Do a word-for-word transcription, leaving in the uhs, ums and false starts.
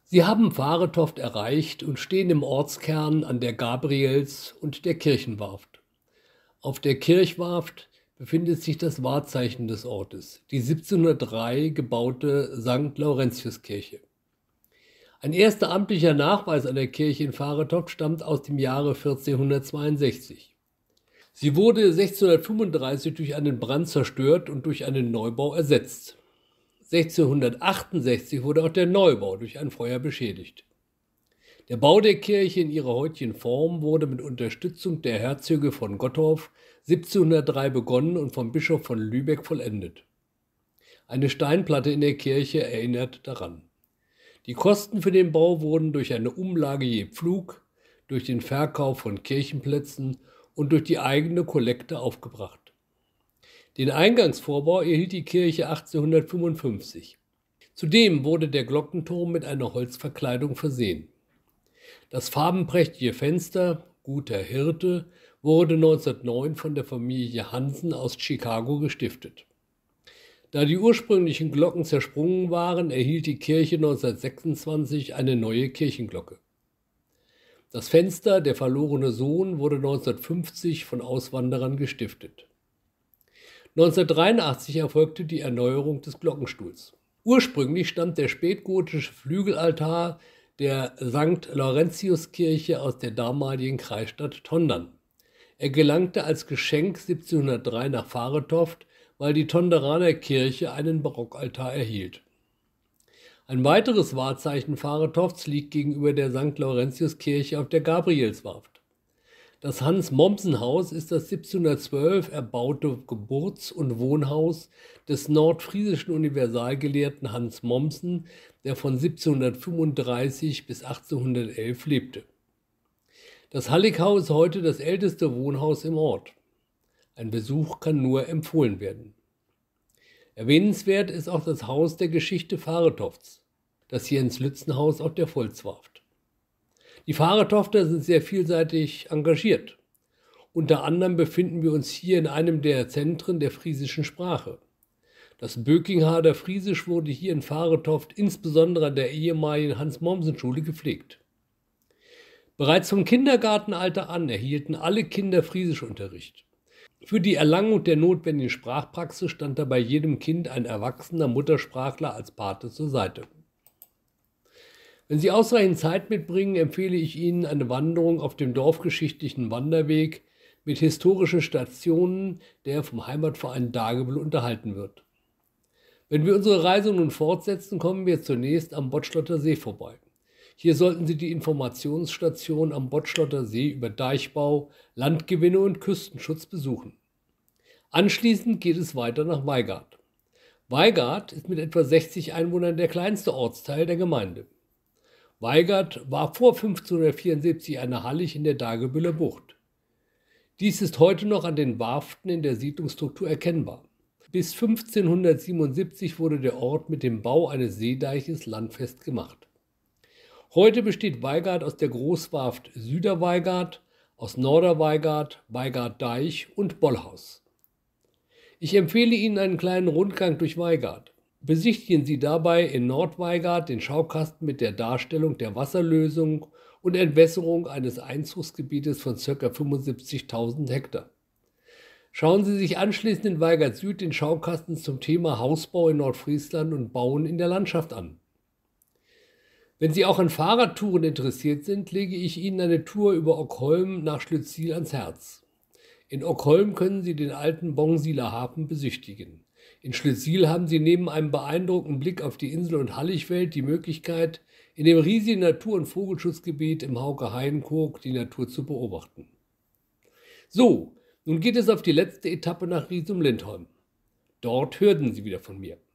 Sie haben Varethoft erreicht und stehen im Ortskern an der Gabriels- und der Kirchenwarft. Auf der Kirchwarft befindet sich das Wahrzeichen des Ortes, die siebzehnhundertdrei gebaute Sankt Laurentiuskirche. Ein erster amtlicher Nachweis an der Kirche in Varethoft stammt aus dem Jahre vierzehnhundertzweiundsechzig. Sie wurde sechzehnhundertfünfunddreißig durch einen Brand zerstört und durch einen Neubau ersetzt. sechzehnhundertachtundsechzig wurde auch der Neubau durch ein Feuer beschädigt. Der Bau der Kirche in ihrer heutigen Form wurde mit Unterstützung der Herzöge von Gottorf siebzehnhundertdrei begonnen und vom Bischof von Lübeck vollendet. Eine Steinplatte in der Kirche erinnert daran. Die Kosten für den Bau wurden durch eine Umlage je Pflug, durch den Verkauf von Kirchenplätzen und durch die eigene Kollekte aufgebracht. Den Eingangsvorbau erhielt die Kirche achtzehnhundertfünfundfünfzig. Zudem wurde der Glockenturm mit einer Holzverkleidung versehen. Das farbenprächtige Fenster Guter Hirte wurde neunzehnhundertneun von der Familie Hansen aus Chicago gestiftet. Da die ursprünglichen Glocken zersprungen waren, erhielt die Kirche neunzehnhundertsechsundzwanzig eine neue Kirchenglocke. Das Fenster Der verlorene Sohn wurde neunzehnhundertfünfzig von Auswanderern gestiftet. neunzehnhundertdreiundachtzig erfolgte die Erneuerung des Glockenstuhls. Ursprünglich stammt der spätgotische Flügelaltar der Sankt Laurentiuskirche aus der damaligen Kreisstadt Tondern. Er gelangte als Geschenk siebzehnhundertdrei nach Varethoft, weil die Tonderaner Kirche einen Barockaltar erhielt. Ein weiteres Wahrzeichen Varetofts liegt gegenüber der Sankt Laurentiuskirche auf der Gabrielswarft. Das Hans-Mommsen-Haus ist das siebzehnhundertzwölf erbaute Geburts- und Wohnhaus des nordfriesischen Universalgelehrten Hans Mommsen, der von siebzehnhundertfünfunddreißig bis achtzehnhundertelf lebte. Das Hallighaus ist heute das älteste Wohnhaus im Ort. Ein Besuch kann nur empfohlen werden. Erwähnenswert ist auch das Haus der Geschichte Varetofts, das Jens-Lützen-Haus auf der Volkswarft. Die Varetofter sind sehr vielseitig engagiert. Unter anderem befinden wir uns hier in einem der Zentren der friesischen Sprache. Das Bökingharder Friesisch wurde hier in Varethoft insbesondere an der ehemaligen Hans-Mommsen-Schule gepflegt. Bereits vom Kindergartenalter an erhielten alle Kinder Friesischunterricht. Für die Erlangung der notwendigen Sprachpraxis stand dabei jedem Kind ein erwachsener Muttersprachler als Pate zur Seite. Wenn Sie ausreichend Zeit mitbringen, empfehle ich Ihnen eine Wanderung auf dem dorfgeschichtlichen Wanderweg mit historischen Stationen, der vom Heimatverein Dagebüll unterhalten wird. Wenn wir unsere Reise nun fortsetzen, kommen wir zunächst am Bottschlotter See vorbei. Hier sollten Sie die Informationsstation am Bottschlotter See über Deichbau, Landgewinne und Küstenschutz besuchen. Anschließend geht es weiter nach Weigart. Weigart ist mit etwa sechzig Einwohnern der kleinste Ortsteil der Gemeinde. Weigart war vor fünfzehnhundertvierundsiebzig eine Hallig in der Dagebüller Bucht. Dies ist heute noch an den Warften in der Siedlungsstruktur erkennbar. Bis fünfzehnhundertsiebenundsiebzig wurde der Ort mit dem Bau eines Seedeiches landfest gemacht. Heute besteht Weigart aus der Großwarft Süderweigart, aus Norderweigart, Weigart-Deich und Bollhaus. Ich empfehle Ihnen einen kleinen Rundgang durch Weigart. Besichtigen Sie dabei in Nordweigart den Schaukasten mit der Darstellung der Wasserlösung und Entwässerung eines Einzugsgebietes von ca. fünfundsiebzigtausend Hektar. Schauen Sie sich anschließend in Weigart Süd den Schaukasten zum Thema Hausbau in Nordfriesland und Bauen in der Landschaft an. Wenn Sie auch an Fahrradtouren interessiert sind, lege ich Ihnen eine Tour über Ockholm nach Schlüttsiel ans Herz. In Ockholm können Sie den alten Bongsieler Hafen besichtigen. In Schlüttsiel haben Sie neben einem beeindruckenden Blick auf die Insel- und Halligwelt die Möglichkeit, in dem riesigen Natur- und Vogelschutzgebiet im Hauke-Hainkoog die Natur zu beobachten. So, nun geht es auf die letzte Etappe nach Riesum-Lindholm. Dort hörten Sie wieder von mir.